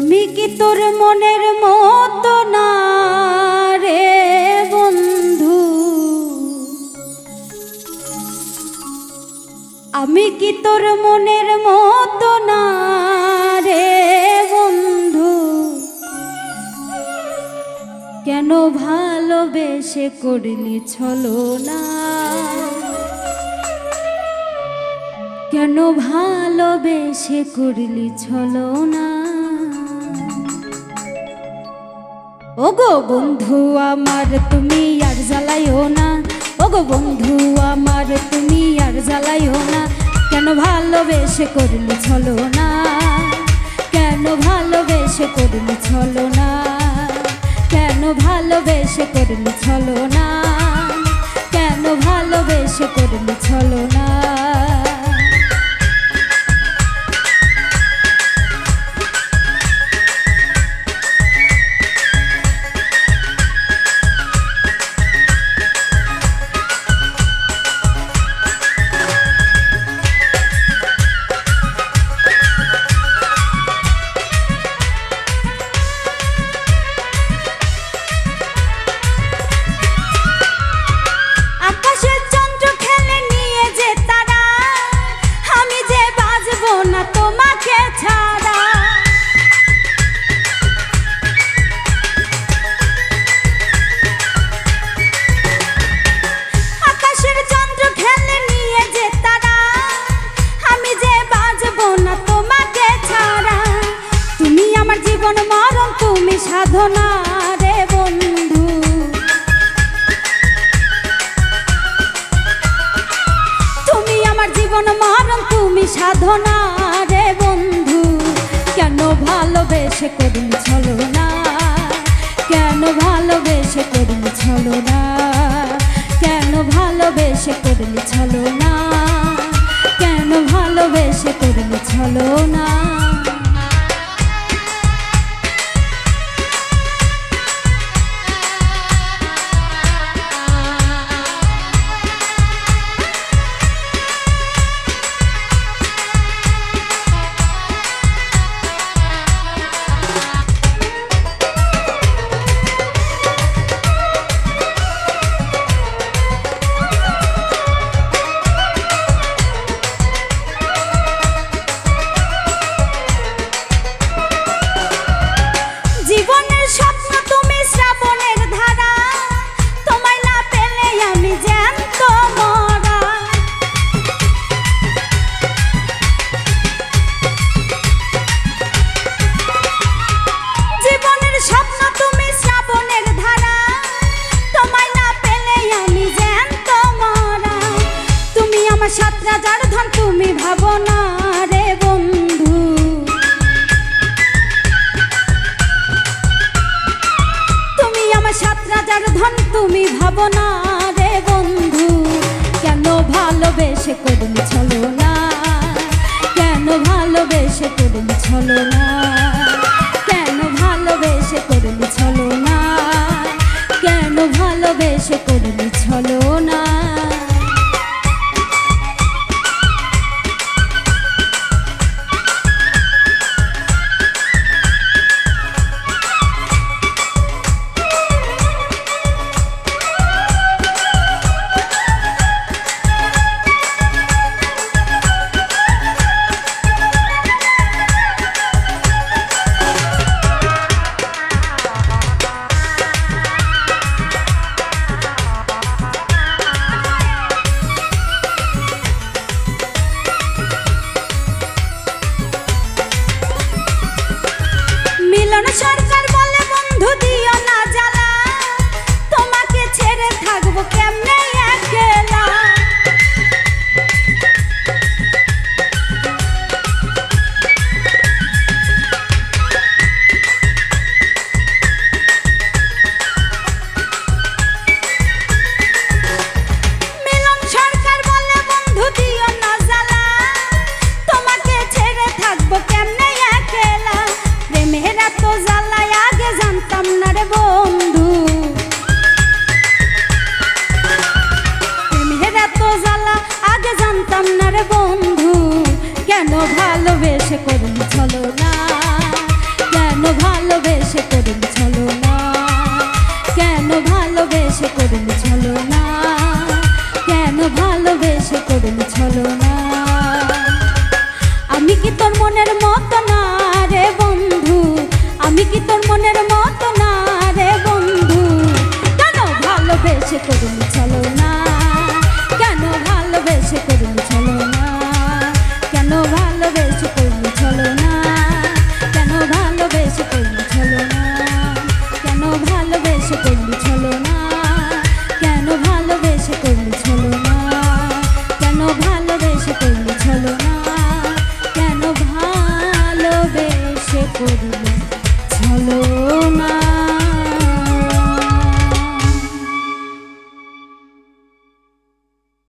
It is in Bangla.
আমি কি তোর মনের মতো না রে বন্ধু, আমি কি তোর মনের মতো না রে বন্ধু, কেন ভালোবেসে করলি ছলনা, কেন ভালোবেসে করলি ছলনা। ওগো বন্ধু আমার তুমি আর জ্বালাইও না, ওগো বন্ধু আমার তুমি আর জ্বালাইও না, কেন ভালোবেসে করলি ছলনা, কেন ভালোবেসে করলি ছলনা, কেন ভালোবেসে করলি ছলনা, কেন ভালোবেসে করলি ছলনা। সাধনা রে বন্ধু, তুমি আমার জীবন মরণ, তুমি সাধনা রে বন্ধু, কেন ভালোবেসে করলি ছলনা, কেন ভালোবেসে করলি ছলনা, কেন ভালোবেসে করলি ছলনা, কেন ভালোবেসে করলি ছলনা। সাত রাজার ধন তুমি ভাবো না রে বন্ধু, তুমি আমার সাত রাজার ধন তুমি ভাবো না রে বন্ধু, কেন ভালোবেসে করলি ছলনা, কেন ভালোবেসে করলি ছলনা, কেন ভালোবেসে করলি ছলনা, কেন ভালোবেসে করলি ছলনা। সরকার বলে বন্ধু দিও না জ্বালা, তোমাকে ছেড়ে থাকবো কেমনে একলা, মিলন সরকার বলে বন্ধু দিও না জ্বালা, তোমাকে ছেড়ে থাকবো কেমনে একলা, প্রেমের এত জ্বালায় আগে জানতাম না রে বন্ধু, প্রেমের এত জ্বালা আগে জানতাম না রে বন্ধু, কেন ভালোবেসে করলি ছলনা, কেন ভালোবেসে করলি ছলনা। আমি কি তোর মনের মতো না রে বন্ধু, আমি কি তোর মনের মতো না রে বন্ধু, কেন ভালোবেসে করলি ছলনা, কেন ভালোবেসে করলি ছলনা, কেন ভালোবেসে করলি ছলনা, কেন ভালোবেসে করলি ছলনা, কেন ভালোবেসে করলি ছলনা, কেন ভালোবেসে করলি ছলনা, কেন ভালোবেসে করলি ছলনা, কেন ভালোবেসে করলি